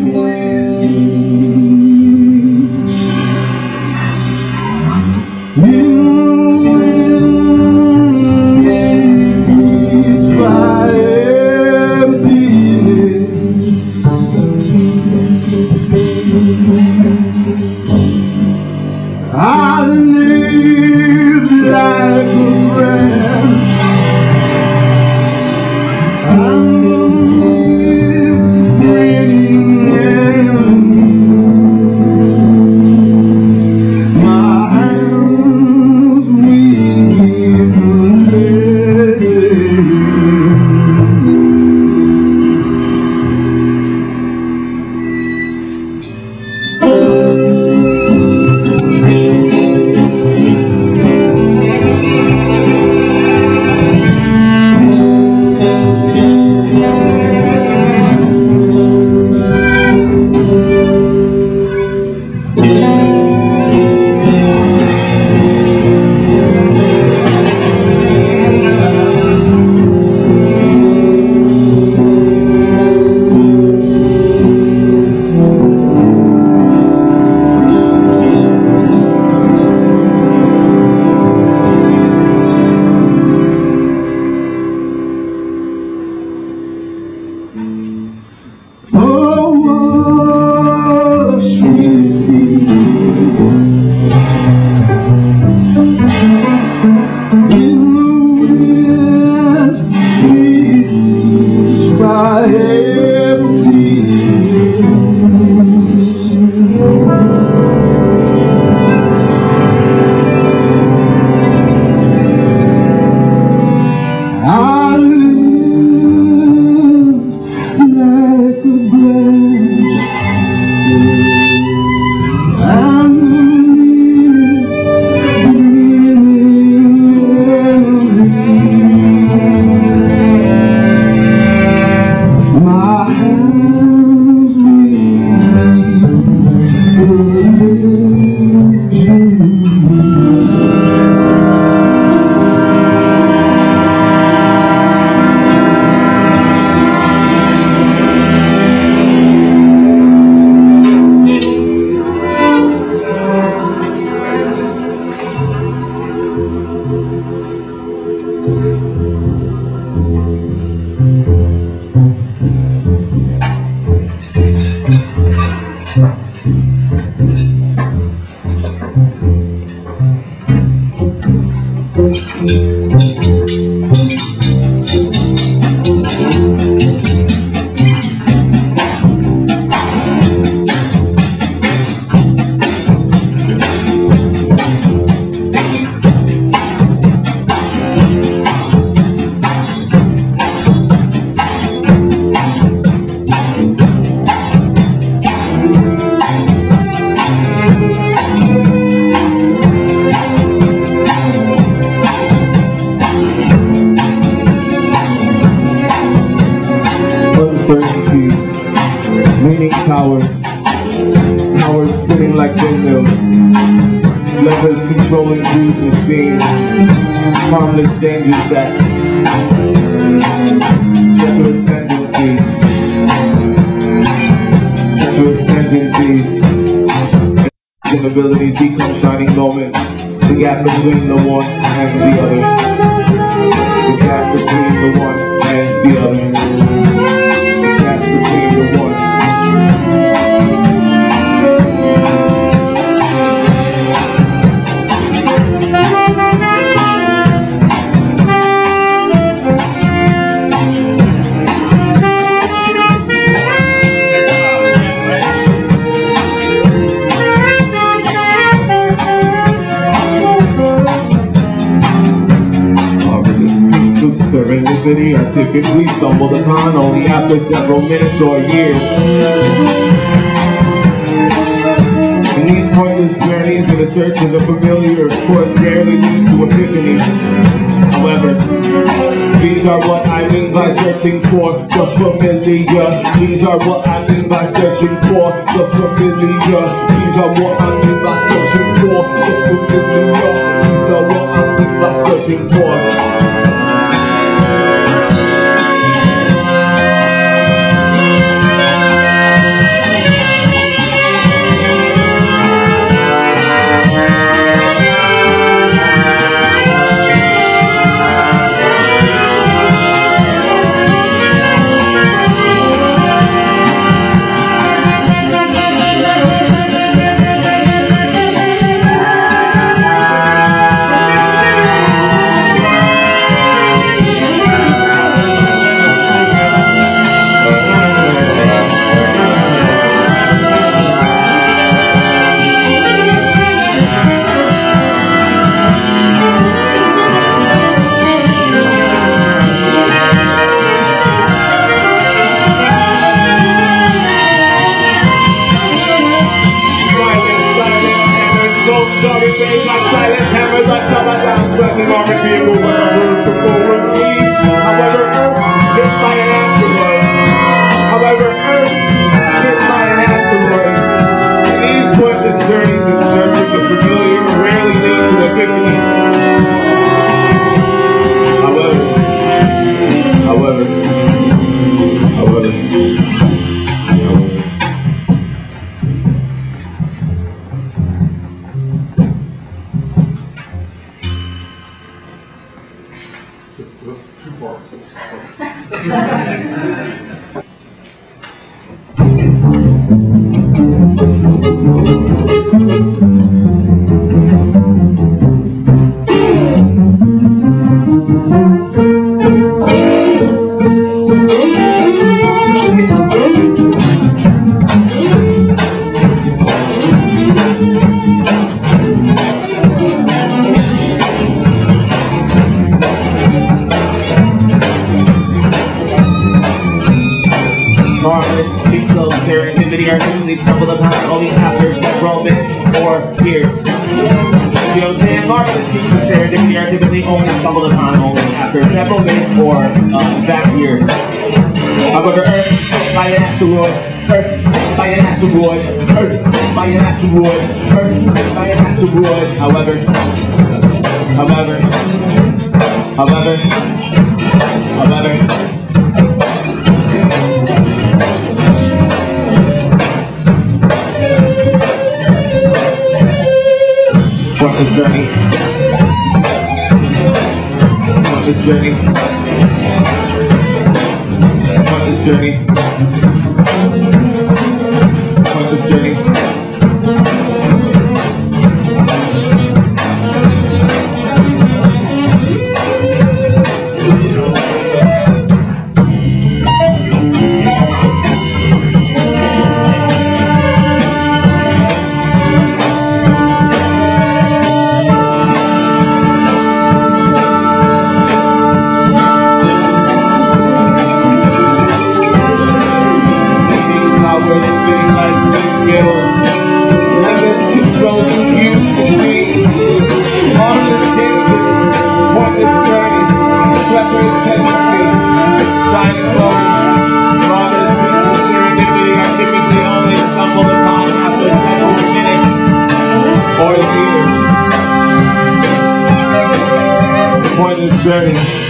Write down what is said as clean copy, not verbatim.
uncertainties, leaning towers, towers spinning like windmills, levers controlling views and scenes, harmless dangers that treacherous tendencies, inabilities become shining moments, the gap between the one and the other, the gap between the one and the other, the gap between the one. Serendipity I typically stumbled upon only after several minutes or years. In these pointless journeys in the search of the familiar, of course, rarely lead to epiphany. However, these are what I mean by searching for the familiar. These are what I mean by searching for the familiar. These are what I mean by searching for the familiar. These are what I mean by searching for. Marvelous feats of serendipity are typically stumbled upon only after several minutes or years. You know what I'm saying? Marvelous feats of serendipity are typically only stumbled upon only after several minutes or in fact years. However, Earth by an asteroid, Earth by an asteroid, Earth by an asteroid, Earth by an asteroid. However, this journey, this journey, this journey, this journey. Journey.